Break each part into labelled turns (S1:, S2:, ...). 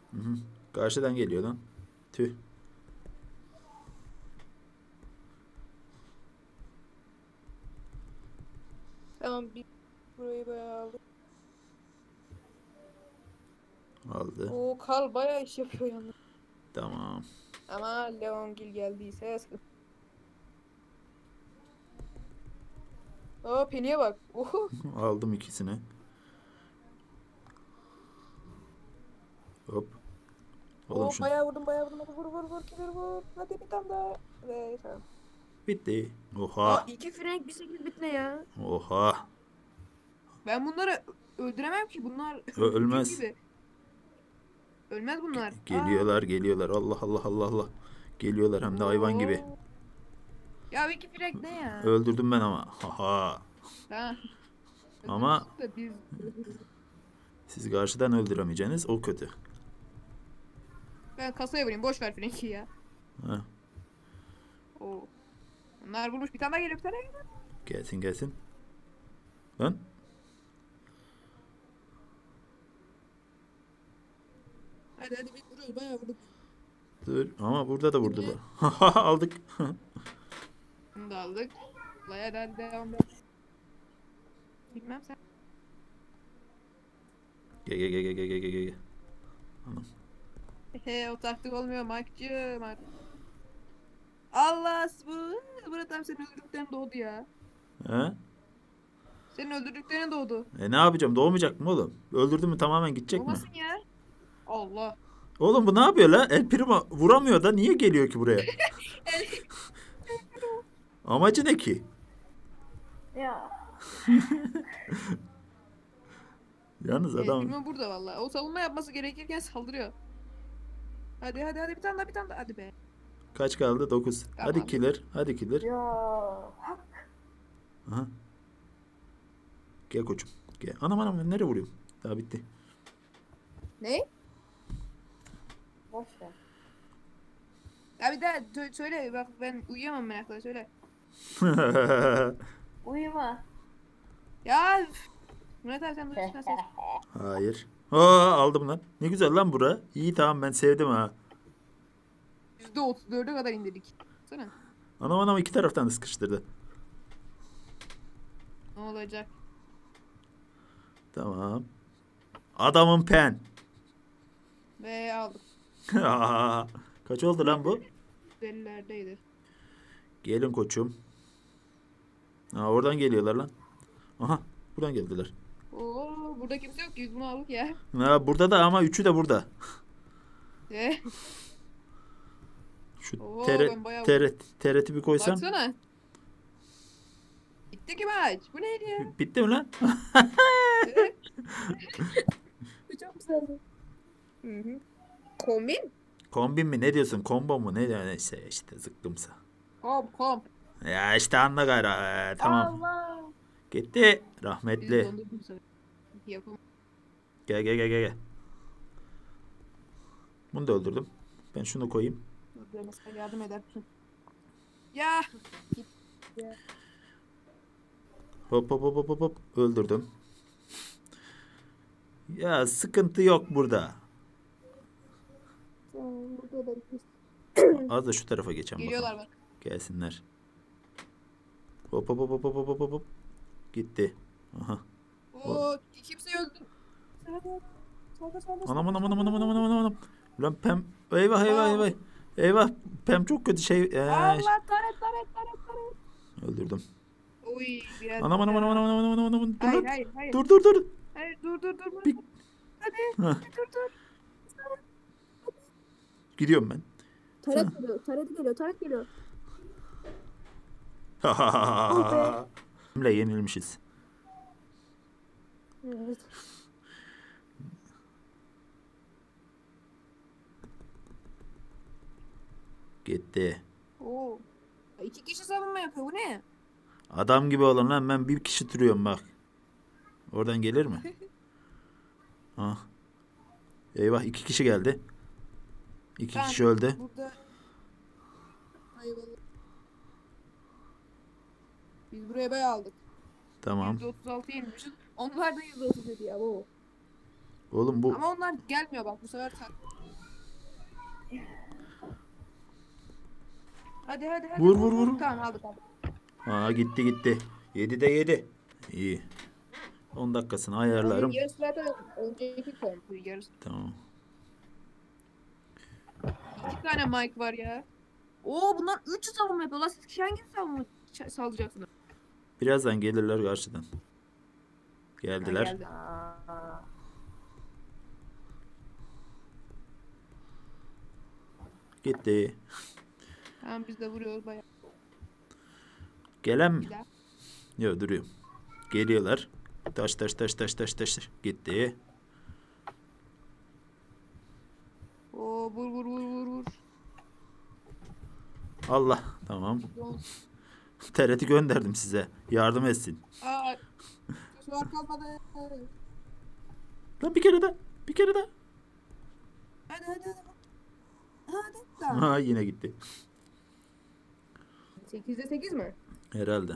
S1: Hı hı. Karşıdan geliyor lan. Tüh.
S2: Tamam bir burayı bayağı aldık.
S1: Aldı.
S2: Oo Karl bayağı iş yapıyor yalnız.
S1: Tamam.
S2: Ama Leongil geldiyse sıkıntı. Aa Penny'e bak. Oho.
S1: Aldım ikisini. Hop. Oğlum
S2: Oo
S1: şunu.
S2: bayağı vurdum bayağı vurdum. Hadi vur vur vur. Killer vur. Hadi bir tane daha. Ve tamam.
S1: Bitti.
S2: Aa
S1: Oha.
S2: 2 Frank bir 8 bit ne ya?
S1: Oha.
S2: Ben bunları öldüremem ki. Bunlar cin
S1: Ölmez.
S2: gibi. Ölmez bunlar. Aa.
S1: Geliyorlar geliyorlar. Allah Allah Allah Allah. Geliyorlar hem de hayvan gibi.
S2: Oo. Ya 2 Frank ne ya?
S1: Öldürdüm ben ama. Haha.
S2: Ha.
S1: Ama
S2: Öldürürsün de biz.
S1: siz karşıdan öldüremeyeceksiniz. O kötü.
S2: Ben kasaya vurayım. Boş ver Frank'i ya.
S1: Heh.
S2: Oo. Bunlar vurmuş. Bir tane daha geliyor. Bir tane daha geliyor.
S1: Gelsin gelsin. Lan.
S2: Hadi hadi biz vuruyoruz. Bayağı vurduk.
S1: Dur. Ama burada da vurdular.
S2: Dibine.
S1: Aldık.
S2: Bunu da aldık. Hadi hadi devam. Bilmem sen.
S1: Gel gel gel gel gel gel gel. Anam.
S2: He o taktik olmuyor Mike'cığım. Allah bu. Murat abi senin öldürdüklerin doğdu ya.
S1: He?
S2: Senin öldürdüklerin doğdu.
S1: Ne yapacağım? Doğmayacak mı oğlum? Öldürdün mü tamamen gidecek mi?
S2: Doğmasın ya. Allah.
S1: Oğlum bu ne yapıyor la? El Primo vuramıyor da niye geliyor ki buraya? Amacı ne ki?
S3: Ya
S1: Yalnız adam
S2: Bilmem burada vallahi. O savunma yapması gerekirken saldırıyor. Hadi hadi hadi bir tane daha bir tane daha. Hadi be.
S1: kaç kaldı? 9. Hadi
S2: Tamam.
S1: killer. Hadi killer.
S3: ya
S1: Aha. Gel koçum. Gel. Anam anam ben nereye vuruyorum? Daha bitti.
S2: Ne?
S3: boş ver.
S2: Ya bir daha söyle. Bak ben uyuyamam merakla söyle.
S3: Uyuma.
S2: Ya üf. Murat abi sen duyuyorsun ses.
S1: Hayır. Aa, aldım lan. Ne güzel lan bura. İyi tamam ben sevdim ha.
S2: %34'e kadar indirdik. Sana.
S1: Anam anam iki taraftan da sıkıştırdı.
S2: Ne olacak?
S1: Tamam. Adamın pen.
S2: Ve aldık.
S1: Kaç oldu lan bu?
S2: 50'lerdeydi.
S1: Gelin koçum. Ha, oradan geliyorlar lan. Aha buradan geldiler.
S2: Oo burada kimse yok ki biz bunu aldık ya.
S1: Ha, burada da ama üçü de burada.
S2: E,
S1: Şu
S2: Oo
S1: TR,
S2: ben bayağı
S1: TRT bir koysam.
S2: baksana. Bitti ki maç. Bu neydi ya?
S1: Bitti mi lan?
S2: Evet. Bu çok güzeldi. Hı hı. Kombin?
S1: Kombin mi? Ne diyorsun? Combo mu? Ne neyse işte zıkkımsa.
S2: Komp.
S1: Ya işte anla gayrı. Tamam.
S3: Allah.
S1: Gitti.
S2: Bizi
S1: Rahmetli.
S2: dondurdum sana. Yapamam.
S1: Gel gel gel gel. Gel. Bunu da öldürdüm. Ben şunu koyayım.
S2: Dur mesela yardım eder misin? Ya. Git. Ya.
S1: Hop hop hop hop hop hop. Öldürdüm. Ya sıkıntı yok burada.
S2: Burada da
S1: Az da şu tarafa geçelim
S2: geliyorlar
S1: bakalım.
S2: bak.
S1: Gelsinler. Hop hop hop hop hop hop hop hop. Gitti. Aha.
S2: Oo kimse öldü. Solda.
S1: Anam anam anam anam anam anam anam. Lan Pem. Eyvah eyvah eyvah. Eyvah. Pem çok kötü şey.
S2: Allah taret.
S1: Öldürdüm.
S2: Oy biraz.
S1: Anam anam anam anam anam anam anam. Dur
S2: Hayır
S1: lan.
S2: hayır.
S1: Dur dur dur.
S2: Hayır dur.
S1: Bir-
S2: Hadi
S1: Hah,
S2: dur.
S1: gidiyorum ben.
S2: Taret geliyor.
S1: Kimle yenilmişiz.
S2: Evet.
S1: Gitti.
S2: Oo. 2 kişi savunma yapıyor. Bu ne?
S1: Adam gibi olun lan ben bir kişi duruyorum bak. Oradan gelir mi? Ah. Eyvah iki kişi geldi. İki
S2: Tamam,
S1: kişi öldü.
S2: Burada. Eyvallah. Biz buraya bayağı aldık.
S1: Tamam.
S2: %36 yenilmişiz. Onlar da %37 ya. Oo.
S1: Oğlum bu
S2: Ama onlar gelmiyor bak bu sefer Hadi hadi hadi.
S1: Vur, vur, vur.
S2: Tamam aldık aldık.
S1: Aa, gitti gitti. 7'de 7. İyi. 10 dakikasını ayarlarım.
S2: Yarısı zaten önceki kompu yarısı.
S1: Tamam.
S2: 2 tane mic var ya. Oo bunlar 3 savunma yapıyorlar. Siz kişi hangi savunma salacaksınız?
S1: Birazdan gelirler karşıdan.
S2: Ha,
S1: Geldiler.
S2: geldi.
S1: Gitti.
S2: Tamam biz de vuruyoruz bayağı.
S1: Gelen mi?
S2: Bir daha.
S1: Yok, duruyorum. Geliyorlar. Taş taş taş taş taş taş. Gitti.
S2: Oo vur vur vur vur vur.
S1: Allah. Tamam. TRT gönderdim size. Yardım etsin.
S2: Aa. Şu var kalmadı.
S1: Lan bir kere daha. Bir kere daha.
S2: Hadi hadi hadi. Hadi. Tamam.
S1: Ha, yine gitti.
S2: 8'de 8 mi?
S1: Herhalde.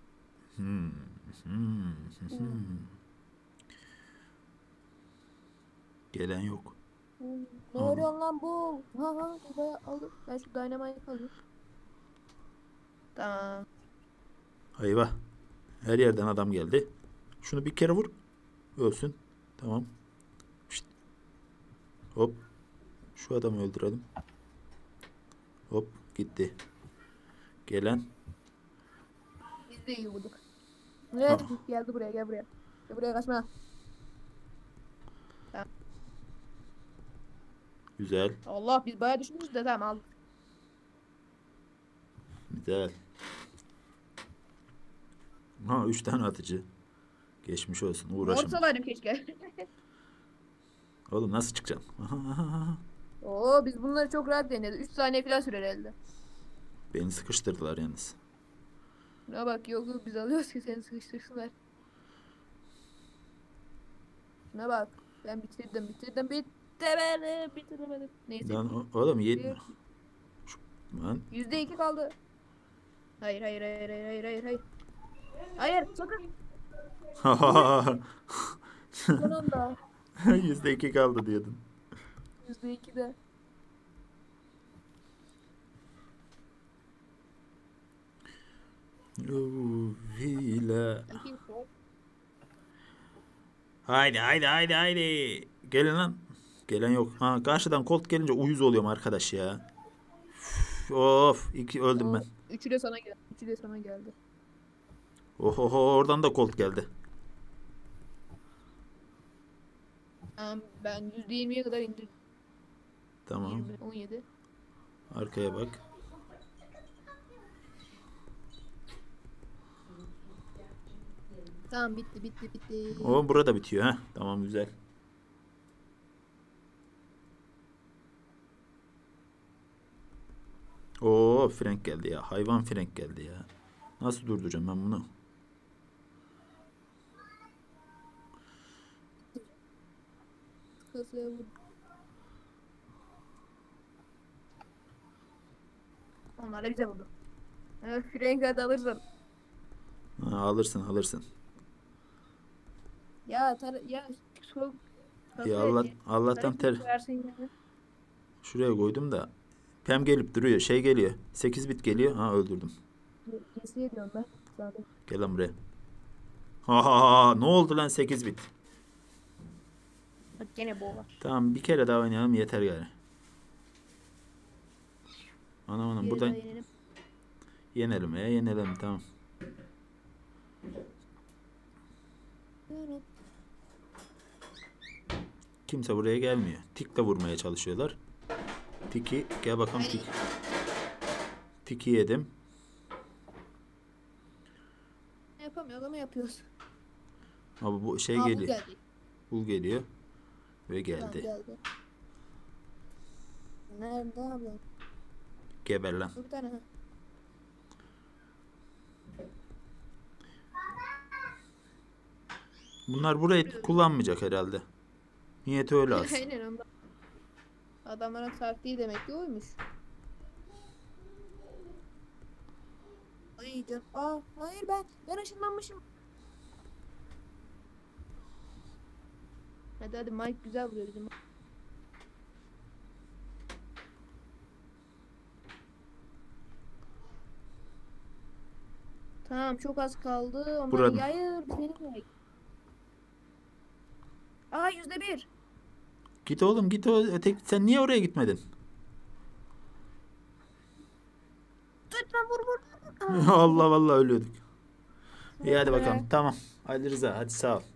S1: Gelen yok.
S2: Ne arıyorsun lan bu? Ha ha bayağı aldım. Ben şu dynamite alayım. Tamam.
S1: Eyvah. Her yerden adam geldi. Şunu bir kere vur. Ölsün. Tamam. Şşt. Hop. Şu adamı öldürelim. Hop. Gitti. Gelen.
S2: Biz de iyi vurduk. Evet geldi buraya gel buraya. Gel buraya kaçma.
S1: Güzel.
S2: Allah biz bayağı düşmüşüz de tamam aldık.
S1: Güzel. Ha, 3 tane atıcı. Geçmiş olsun. Uğraşın.
S2: Ortalarım keşke.
S1: Oğlum nasıl çıkacaksın? Aha.
S2: Oo biz bunları çok rahat denedi. 3 saniye falan sürer elde.
S1: Beni sıkıştırdılar yalnız.
S2: Şuna bak yok yok biz alıyoruz ki seni sıkıştırsınlar. Şuna bak. Ben bitiremedim. Neyse.
S1: Lan oğlum yetmiyor. Lan.
S2: %2 kaldı. Hayır hayır hayır hayır hayır hayır hayır. Hayır sakın. Son anda.
S1: %2 kaldı diyordun.
S2: %2'de.
S1: Vila. Haydi haydi haydi haydi. Gelin lan. Gelen yok. Ha, karşıdan Colt gelince uyuz oluyorum arkadaş ya. Üf, of, öldüm ben.
S2: Üçü de sana geldi. Üçü de sana geldi.
S1: Oho, oradan da Colt geldi.
S2: Ben %20'ye kadar indirdim.
S1: Tamam.
S2: 20, 17.
S1: Arkaya bak.
S2: Tamam bitti.
S1: O burada bitiyor ha. Tamam, güzel. Oo, Frank geldi ya. Hayvan Frank geldi ya. Nasıl durduracağım ben bunu?
S2: Kasaya vur. Onlar da bize vurdu. Frank'ı da alırsın.
S1: Ha, alırsın.
S2: Ya çok
S1: Ya Allah'tan şuraya koydum da Pem gelip duruyor. Şey geliyor. 8 bit geliyor. Ha, öldürdüm.
S2: Kesiye diyorum ben. Zaten.
S1: Gel lan buraya. Ha, ne oldu lan 8 bit?
S2: Bak gene bu var.
S1: Tamam, bir kere daha oynayalım yeter gari. Anam buradan yenelim tamam. Kimse buraya gelmiyor. Tikle vurmaya çalışıyorlar. Tiki gel bakalım tik. Tiki yedim.
S2: Yapamıyoruz ama yapıyoruz.
S1: Ama bu şey
S2: Aa, bu
S1: geliyor.
S2: geldi.
S1: Bul geliyor. Ve
S2: Tamam,
S1: geldi.
S2: geldi. Nerede abla?
S1: Geber lan.
S2: Bir tane. Ha.
S1: Bunlar burayı kullanmayacak herhalde. Niyeti öyle az.
S2: Aynen ondan. Adamların taktiği demek ki oymuş. Ay can. Hayır ben ışınlanmışım. Hadi Mike güzel vuruyor bizim. Tamam çok az kaldı. Ama
S1: Buranın.
S2: hayır benim yay. Aa %1.
S1: Git oğlum git o öteki. Sen niye oraya gitmedin?
S2: Lütfen vur. Aa,
S1: Allah vallahi ölüyorduk. İyi hadi
S2: be.
S1: bakalım. Tamam. Ali Rıza hadi sağ ol.